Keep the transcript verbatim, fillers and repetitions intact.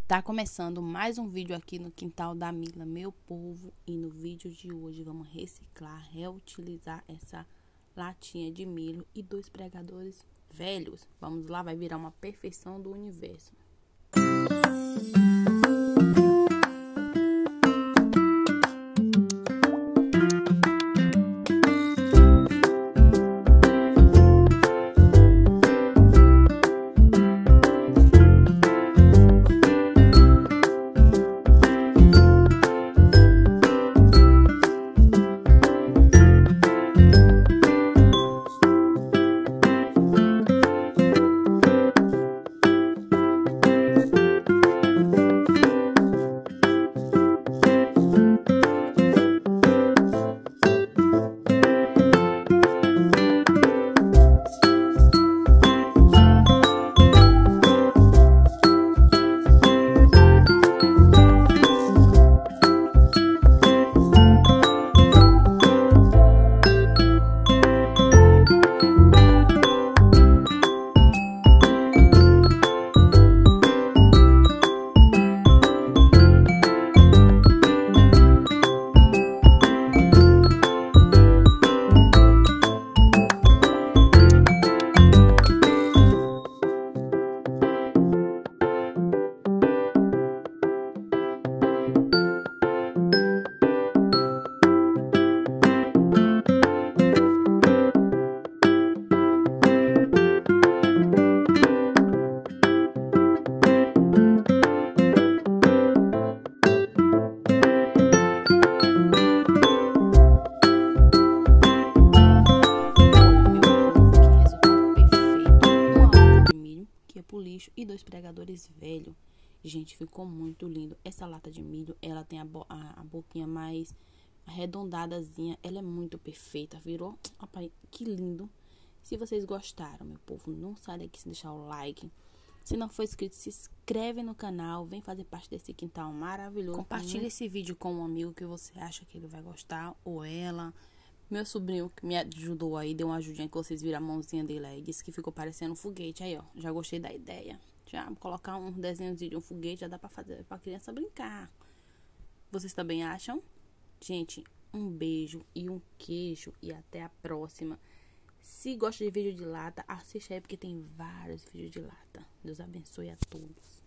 Tá começando mais um vídeo aqui no quintal da Mila, meu povo. E no vídeo de hoje vamos reciclar, reutilizar essa latinha de milho e dois pregadores velhos. Vamos lá, vai virar uma perfeição do universo. Lixo e dois pregadores velhos. Gente, ficou muito lindo. Essa lata de milho, ela tem a, bo a, a boquinha mais arredondadazinha. Ela é muito perfeita, virou? Opa, que lindo. Se vocês gostaram, meu povo, não sai daqui sem deixar o like. Se não for inscrito, se inscreve no canal. Vem fazer parte desse quintal maravilhoso. Compartilha esse vídeo com um amigo que você acha que ele vai gostar, ou ela. Meu sobrinho que me ajudou aí, deu uma ajudinha que vocês viram a mãozinha dele aí. Disse que ficou parecendo um foguete. Aí, ó, já gostei da ideia. Já colocar um desenhozinho de um foguete já dá pra fazer pra criança brincar. Vocês também acham? Gente, um beijo e um queijo. E até a próxima. Se gosta de vídeo de lata, assiste aí porque tem vários vídeos de lata. Deus abençoe a todos.